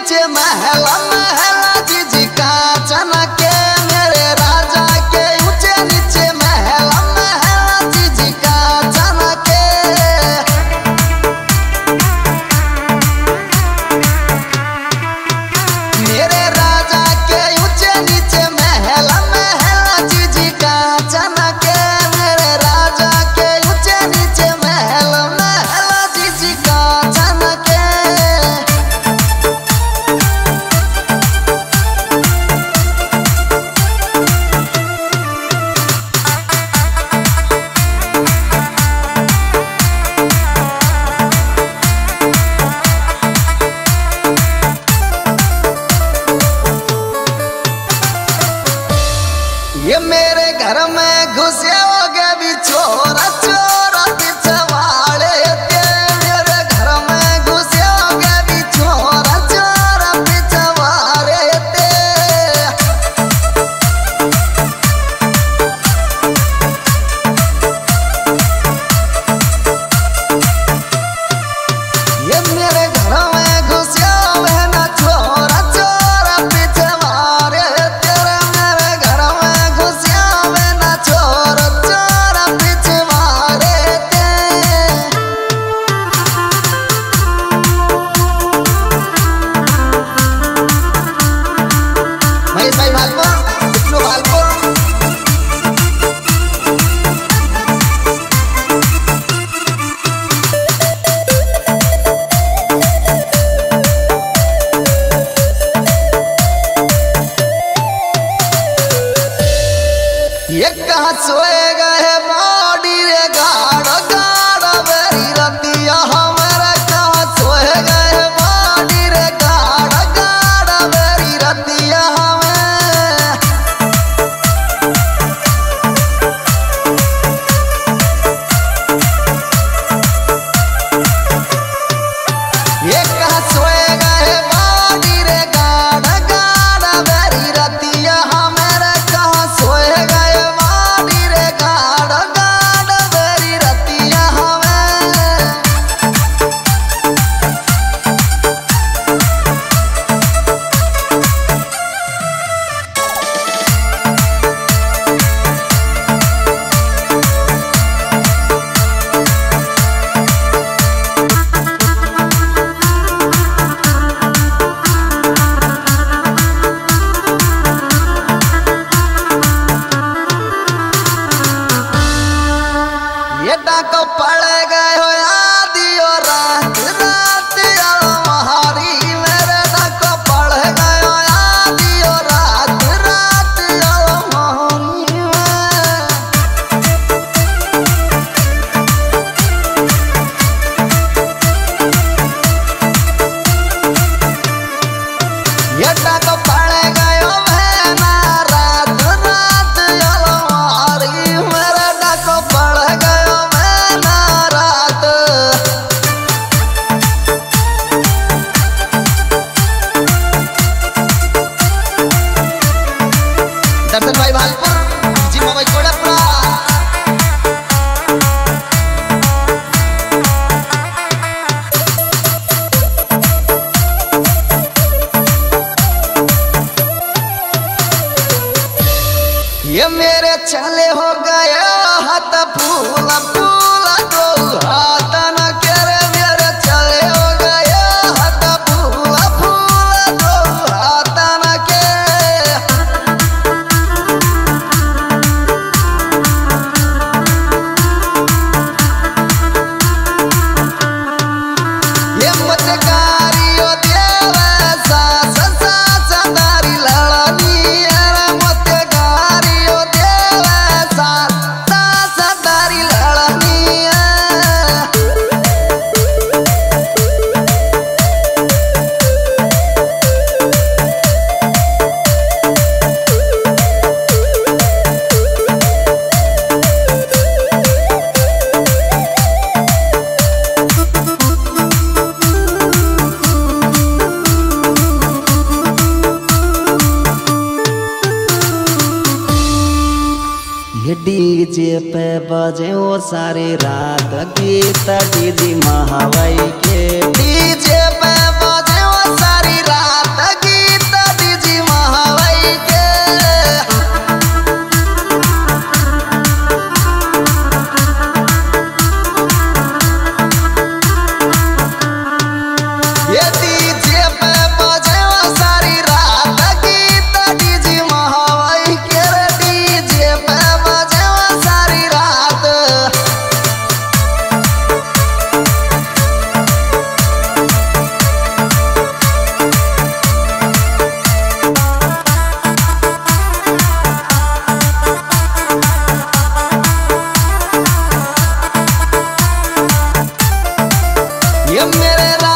नीचे महला महला जीजी का चनके मेरे राजा के ऊंचे नीचे महला महला जीजी का चनके मेरे राजा के ऊंचे नीचे महला महला जीजी का चनके मेरे राजा के ऊंचे नीचे महला महला जीजी का चनके ये मेरे घर में घुसे हो गए भी चोरा चोरा पीछे वाले थे मेरे घर में घुसे हो गए भी चोरा चोरा पीछे वाले थे ये मेरे घर में घुसे हुए ना चोरा चोरा पीछे वाले तेरे मेरे घर में घुसे हुए ना चोरा चोरा पीछे वाले थे भाई भालपुर इतनो भालपुर ये कहाँ सोए गए बॉडी रे गाड़ा गाड़ा मेरी रतिया हमारा कहाँ सोए गए बॉडी रे गाड़ा गाड़ा मेरी रतिया हमें ये कहाँ सोए गए बॉडी रे गाड़ा गाड़ा मेरी रतिया हमारा कहाँ सोए गए बॉडी रे गाड़ा गाड़ा मेरी रतिया हमें ये डाको पड़ गए हो आधी और रात रात अलमारी मेरे डाको पड़ गए हो आधी और रात रात अलमारी में ये डाको पड़ गए हो बहना रात रात अलमारी मेरे डाको पड़ गए हो बहना रात दर्शन भाई भालपुर जिम्मा भाई कोड़ापुरा ये मेरे चले हो गए हाथ फूला फूला दो हाथ न करे मेरे चले हो गए हाथ फूला फूला दो हाथ न के ये मतकारियो देवे सास सास दारी लड़नी अरे मतकारियो देवे सास सास दारी लड़नी ये डीजे पे बजे वो सारी रात गीत डीजे महावाई के डीजे पे बजे वो सारी रात मेरा